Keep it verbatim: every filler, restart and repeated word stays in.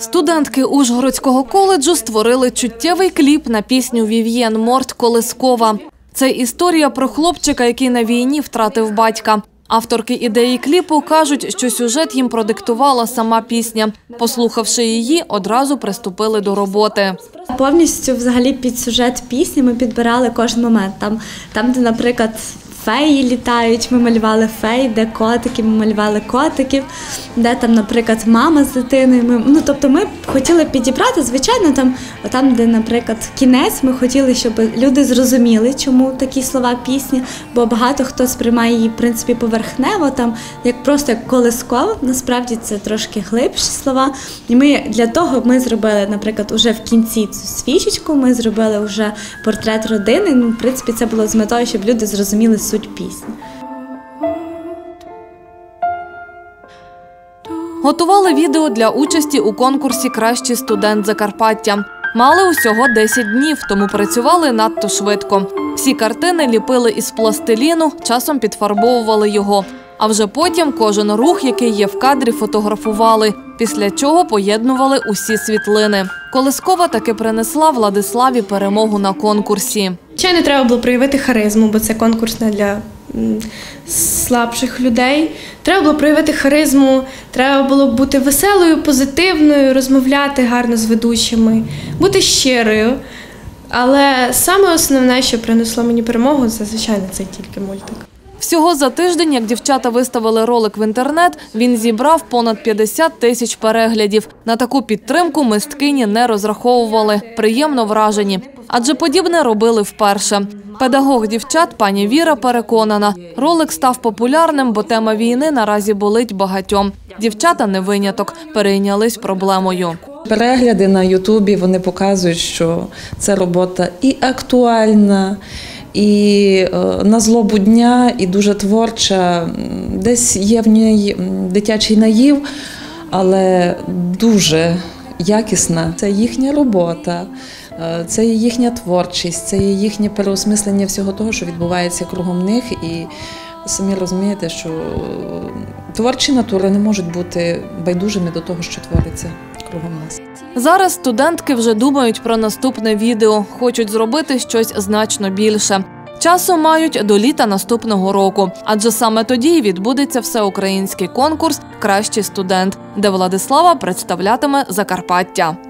Студентки Ужгородського коледжу створили чуттєвий кліп на пісню «Вів'єн Морт» Колискова. Це історія про хлопчика, який на війні втратив батька. Авторки ідеї кліпу кажуть, що сюжет їм продиктувала сама пісня. Послухавши її, одразу приступили до роботи. Повністю взагалі під сюжет пісні ми підбирали кожен момент. Там, там де, наприклад, феї літають, ми малювали фей, де котики, ми малювали котиків, де там, наприклад, мама з дитиною. Ми, ну, тобто ми хотіли підібрати, звичайно, там, там, де, наприклад, кінець, ми хотіли, щоб люди зрозуміли, чому такі слова пісні, бо багато хто сприймає її, в принципі, поверхнево, там, як просто як колискова, насправді це трошки глибші слова. І ми для того ми зробили, наприклад, уже в кінці цю свічечку, ми зробили вже портрет родини, ну, в принципі, це було з метою, щоб люди зрозуміли суть пісні. Готували відео для участі у конкурсі «Кращий студент Закарпаття». Мали усього десять днів, тому працювали надто швидко. Всі картини ліпили із пластиліну, часом підфарбовували його. А вже потім кожен рух, який є в кадрі, фотографували, після чого поєднували усі світлини. Колискова таки принесла Владиславі перемогу на конкурсі. Звичайно, треба було проявити харизму, бо це конкурс не для слабших людей. Треба було проявити харизму, треба було бути веселою, позитивною, розмовляти гарно з ведучими, бути щирою. Але саме основне, що принесло мені перемогу, це, звичайно, це тільки мультик. Всього за тиждень, як дівчата виставили ролик в інтернет, він зібрав понад п'ятдесят тисяч переглядів. На таку підтримку мисткині не розраховували. Приємно вражені. Адже подібне робили вперше. Педагог дівчат пані Віра переконана, ролик став популярним, бо тема війни наразі болить багатьом. Дівчата не виняток, перейнялись проблемою. Перегляди на Ютубі, вони показують, що ця робота і актуальна, і на злобу дня, і дуже творча. Десь є в ній дитячий наїв, але дуже якісна. Це їхня робота, це є їхня творчість, це є їхнє переосмислення всього того, що відбувається кругом них. І самі розумієте, що творчі натури не можуть бути байдужими до того, що твориться кругом нас. Зараз студентки вже думають про наступне відео, хочуть зробити щось значно більше. Часу мають до літа наступного року, адже саме тоді відбудеться всеукраїнський конкурс «Кращий студент», де Владислава представлятиме Закарпаття.